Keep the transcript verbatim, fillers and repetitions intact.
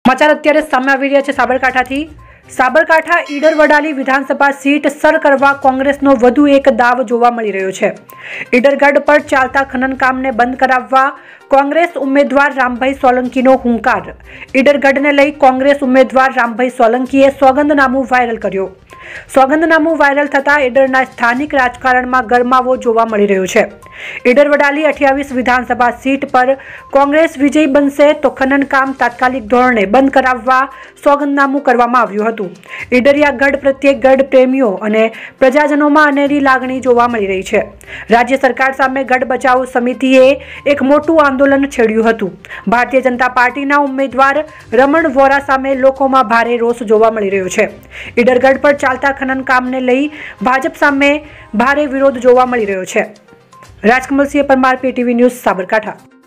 સમાચાર અત્યારે સામે આવી રહ્યા છે સાબરકાંઠાથી। સાબરકાંઠા ઈડર વડાલી વિધાનસભા સીટ સર કરવા કોંગ્રેસનો વધુ એક દાવ જોવા મળી રહ્યો છે। ઈડરગઢ પર ચાલતા ખનન કામને બંધ કરાવવા કોંગ્રેસ ઉમેદવાર રામભાઈ સોલંકીનો હુંકાર। ઈડરગઢને લઈ કોંગ્રેસ ઉમેદવાર રામભાઈ સોલંકીએ સોગંદનામું વાયરલ કર્યો। સોગંદનામું વાયરલ થતા ઈડરના સ્થાનિક રાજકારણમાં ગરમાવો જોવા મળી રહ્યો છે। ઈડર વડાલી અઠ્યાવીસ વિધાનસભા સીટ પર કોંગ્રેસ વિજય બનશે તો ખનન કામ તાત્કાલિક ધોરણે બંધ કરાવવા સોગંદનામું કરવામાં આવ્યું હતું। ઈડરિયા ગઢ પ્રત્યે ગઢ પ્રેમીઓ અને પ્રજાજનોમાં અનેરી લાગણી જોવા મળી રહી છે। રાજ્ય સરકાર સામે ગઢ બચાવ સમિતિએ એક મોટું આંદોલન છેડ્યું હતું। ભારતીય જનતા પાર્ટીના ઉમેદવાર રમણ વોરા સામે લોકોમાં ભારે રોષ જોવા મળી રહ્યો છે। ઈડરગઢ પર ચાલતા ખનન કામને લઈ ભાજપ સામે ભારે વિરોધ જોવા મળી રહ્યો છે। Rajkamalsinh Parmar, PTV news, Sabarkantha.